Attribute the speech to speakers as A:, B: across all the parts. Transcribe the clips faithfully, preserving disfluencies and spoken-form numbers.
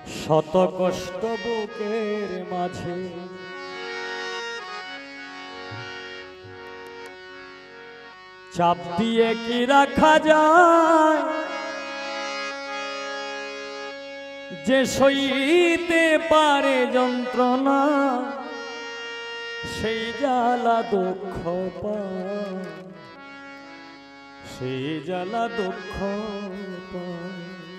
A: শত কষ্ট বুকের মাঝে চাপ দিয়ে কি রাখা যায়, যে সইতে পারে যন্ত্রণা সেই জ্বালা দুঃখ পায়, সেই জ্বালা দুঃখ পায়।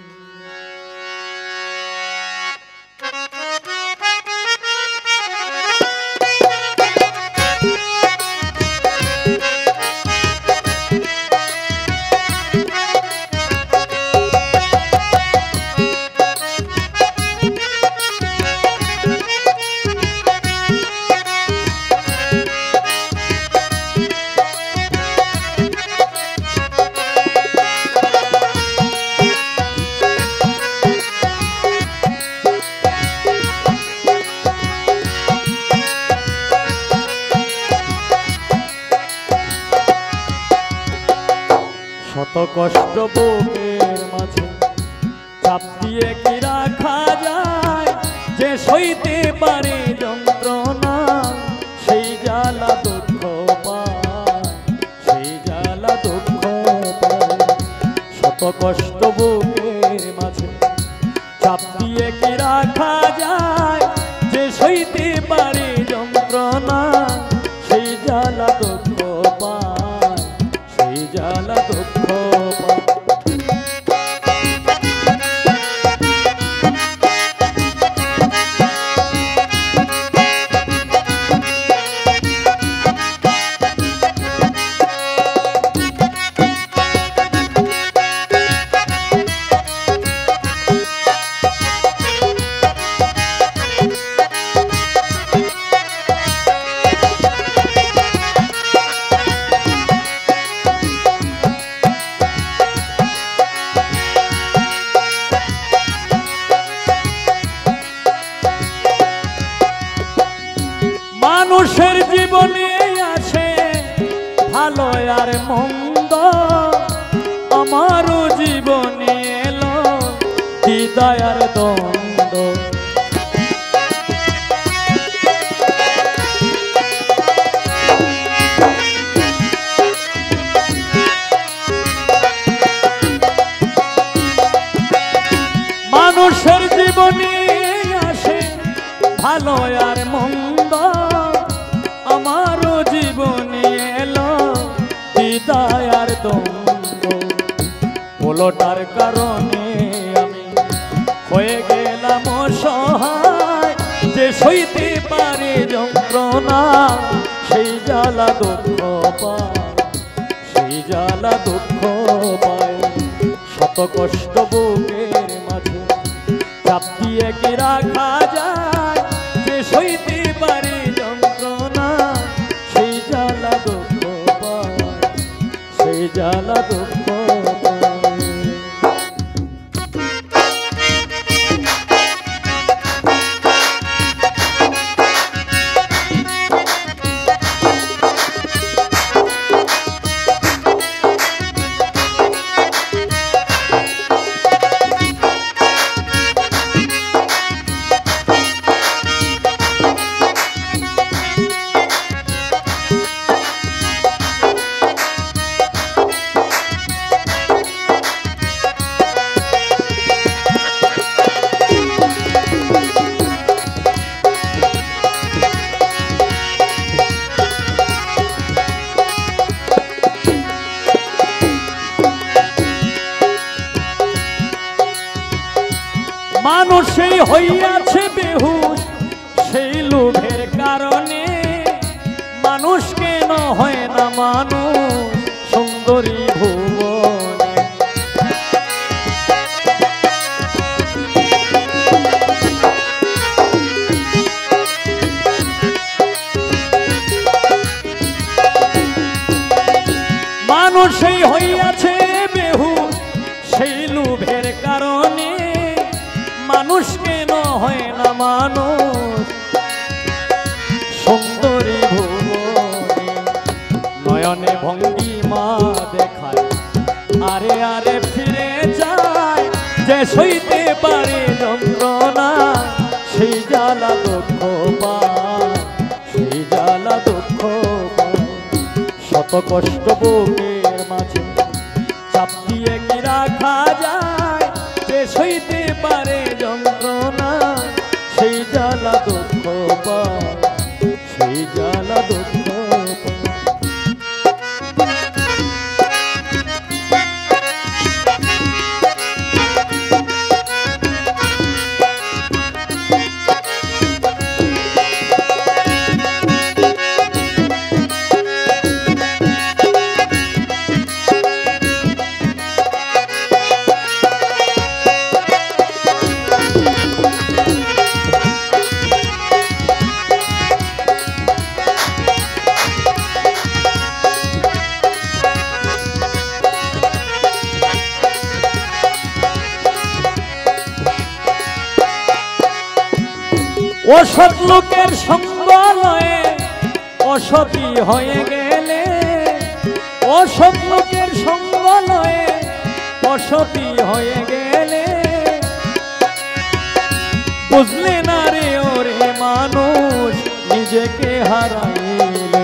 A: শত কষ্ট বুকের মাঝে চাপ দিয়ে কি রাখা যায়, যে সইতে পারে যন্ত্রণা সেই জ্বালা দুঃখ পায়, সেই জ্বালা দুঃখ পায়। শত কষ্ট বুকের মাঝে চাপ দিয়ে কি রাখা যায়, যে সইতে পারে যন্ত্রণা সেই জ্বালা দুঃখ পায়, সেই জ্বালা দুঃখ পায়। মানুষের জীবনে আসে ভালো আর মন্দ, আমারও জীবনে এলো দ্বিধা আর দ্বন্দ্ব। মানুষের জীবনে আসে ভালো আর মন্দ, আমারও জীবনে এলো দ্বিধা আর দ্বন্দ্ব। পোলোটার কারণে আমি হয়ে গেলাম অসহায়, যে সইতে পারে যন্ত্রণা সেই জ্বালা দুঃখ পায়, সেই জ্বালা দুঃখ পায়। শত কষ্ট বুকের মাঝে চাপ দিয়ে কি রাখা যায়, যে সইতে পারে যন্ত্রণা সেই জ্বালা দুঃখ পায়, সেই জ্বালা দুঃখ পায়। মানুষ সেই হইয়াছে বেহুশ সেই লোভের কারণে, মানুষ কেন হয় না মানুষ সুন্দরী ভুবনে। মানুষ সেই হইয়াছে বেহুশ সেই লোভের কারণে, মানুষ কেন হয় না মানুষ সুন্দরী ভুবনে। নয়নে ভঙ্গিমা দেখায় আরে আরে ফিরে যায়, যে সইতে পারে যন্ত্রণা কষ্ট বুকের মাঝে চাপ দিয়ে কি রাখা যায়, যে সইতে পারে যন্ত্রণা সেই জ্বালা দুঃখ পায়, সেই জ্বালা দুঃখ পায়। অসৎ লোকের সঙ্গ লয়ে অসতী হয়ে গেলে, অসৎ লোকের সঙ্গ লয়ে অসতী হয়ে গেলে, বুঝলে না রে ওরে মানুষ নিজেকে হারাইলে।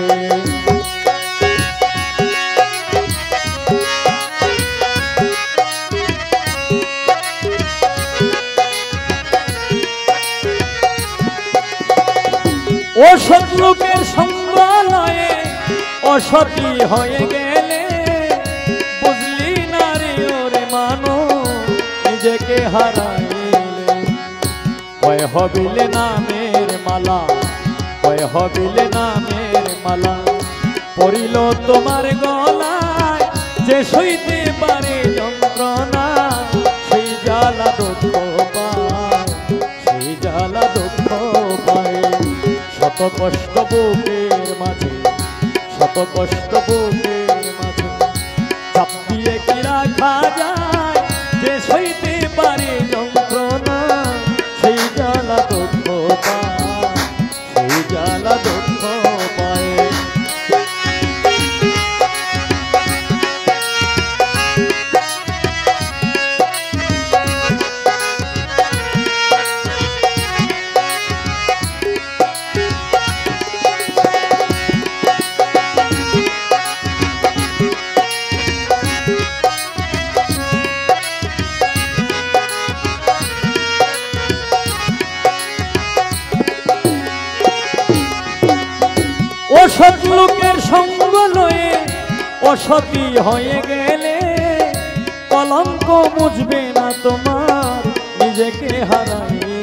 A: অসৎ লোকের সঙ্গ লয়ে অসতী হয়ে গেলে, বুঝলি না রে ওরে মানুষ নিজেকে হারাইলে। কয় হবিলে নামের মালা, কয় হবিলে নামের মালা পড়িল তোমার গলায়, যে সইতে পারে যন্ত্রণা সেই জ্বালা দুঃখ পায়, সেই জ্বালা দুঃখ পায়। শত কষ্ট বুকের মাঝে, শত কষ্ট বুকের মাঝে চাপ দিয়ে কি রাখা যায়, যে সইতে পারে যন্ত্রণা সেই জ্বালা দুঃখ পায়, সেই জ্বালা দুঃখ পায়। অসৎ লোকের সঙ্গ লয়ে অসতী হয়ে গেলে, কলঙ্ক মুছবে না তোমার নিজেকে হারাইলে।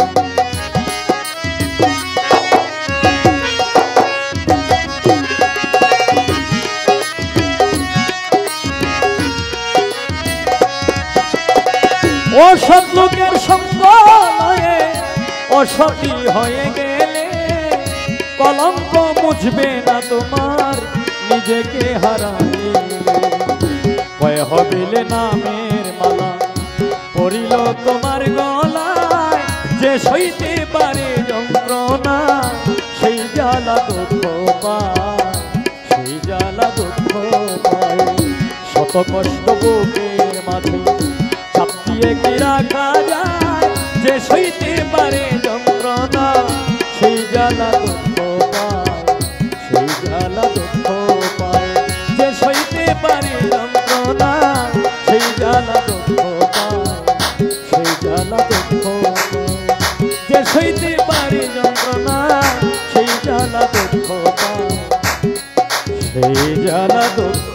A: অসৎ লোকের সঙ্গ লয়ে অসতী হয়ে গেলে, কলঙ্ক মুছবে না তোমার নিজেকে হারাইলে। কয় হবিলে নামের মালা পড়িল তোমার গলায়, যে সইতে পারে যন্ত্রণা সেই জ্বালা দুঃখ পায়, সেই জ্বালা দুঃখ পায়। শত কষ্ট বুকের মাঝে চাপ দিয়ে কি রাখা যায়, যে সইতে পারে যন্ত্রণা সেই জ্বালা দুঃখ পায়, সেই জ্বালা দুঃখ পায়। যে সইতে পারে যন্ত্রণা সেই জ্বালা দুঃখ পায়, সেই জ্বালা দুঃখ পায়। যে সইতে পারে যন্ত্রণা সেই জ্বালা দুঃখ পায়, সেই জ্বালা দুঃখ